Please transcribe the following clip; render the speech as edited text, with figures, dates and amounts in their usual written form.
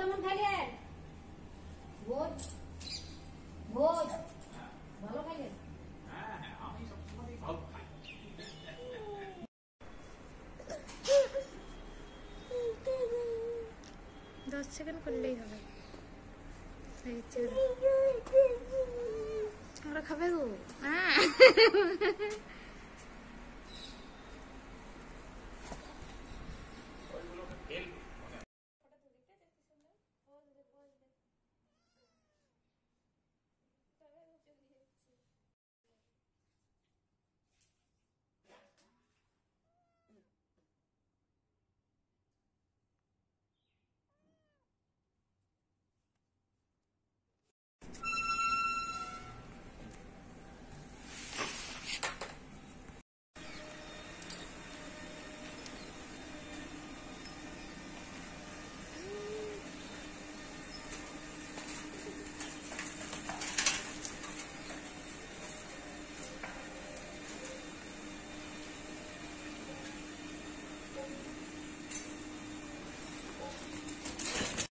কেমন খাইলেন? ভোজ ভোজ ভালো খাইলেন? হ্যাঁ হ্যাঁ, আমি সবসময় ভালো খাই। 10 সেকেন্ড করলেই হবে। ওরা খাবে গো।